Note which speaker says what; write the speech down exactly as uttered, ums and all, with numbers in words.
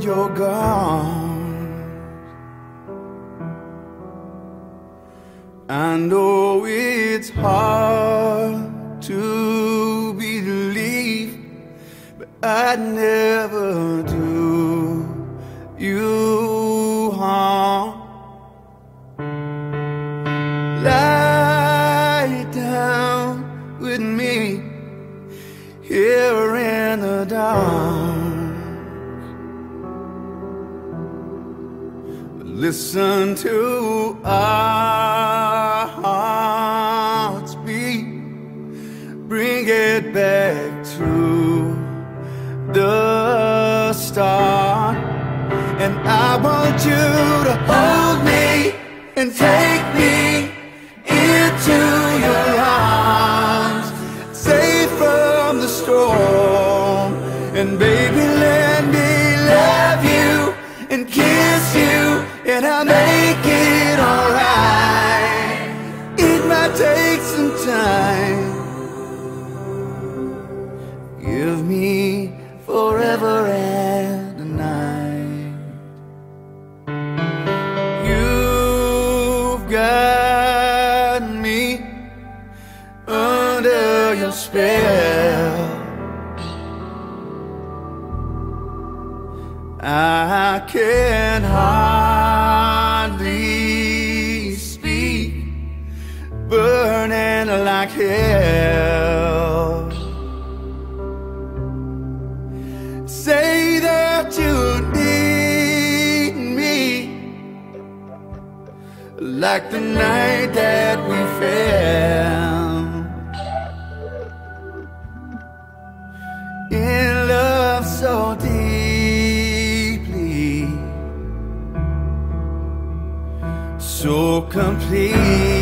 Speaker 1: you're gone. I know it's hard to believe, but I'd never do you harm. Lie down with me here in the dark. Listen to our hearts beat. Bring it back to the start. And I want you to hold me and take me into your arms, safe from the storm. And baby, let me love you and kiss you, and I'll make it alright. It might take some time. Give me forever and a night. You've got me under your spell. I can hardly speak, burning like hell. Say that you need me, like the night that we fell in love so deeply, so complete.